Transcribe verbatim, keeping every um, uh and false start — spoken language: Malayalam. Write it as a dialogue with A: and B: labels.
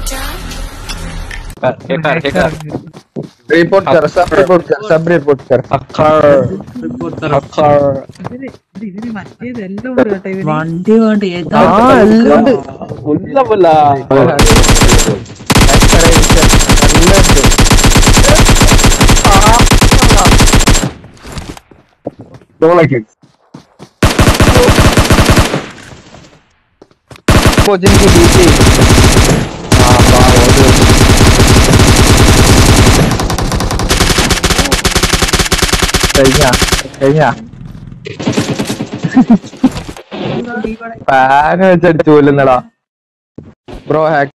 A: हैकर हैकर
B: रिपोर्ट कर सब रिपोर्ट कर सब रिपोर्ट कर
A: हैकर
C: റിപ്പോർട്ട് കർ
A: हैकर
C: ഇതിന് ഇതിന് മറ്റേതെല്ലാം ഉണ്ട് കേട്ടോ ഇവന്
D: വണ്ടി വണ്ടി ഏതാ
B: ആ എല്ലാം ഉണ്ട്
A: ഉള്ള പോലെ
B: जिनकी डीसी हाँ കഴിഞ്ഞ കഴിഞ്ഞ പാന് വെച്ചടിച്ചു കൊല്ലുന്നടാ ബ്രോ ഹാക്ക്